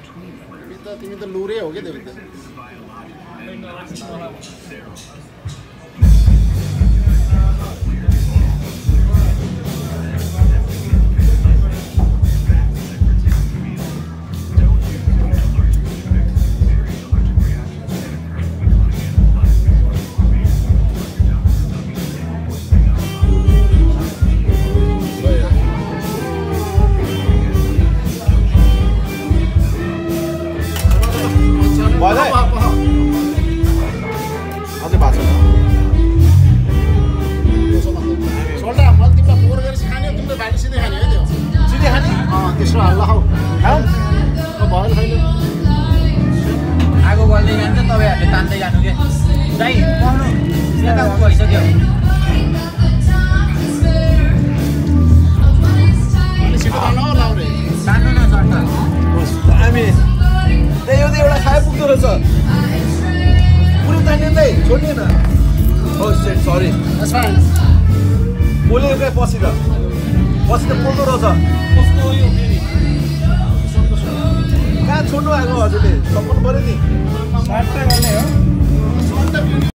तिमी त लुरे हो के देवी त तेस्रो हल्ला हौ भयो छैन आगो बल्दै जान्छ तपाईँहरूले तान्दै जानु के दाइ पाउनु यता भइसक्यो तान्नु न सर हामी त्यही हो त एउटा खाए पुग्दो रहेछ पुरै तान्ने छोड्ने न हो सरी बोलेको क्या पछि त पोल्दो रहेछ कहाँ छोड्नु आएको हजुरले सपोर्ट पऱ्यो नि गर्ने हो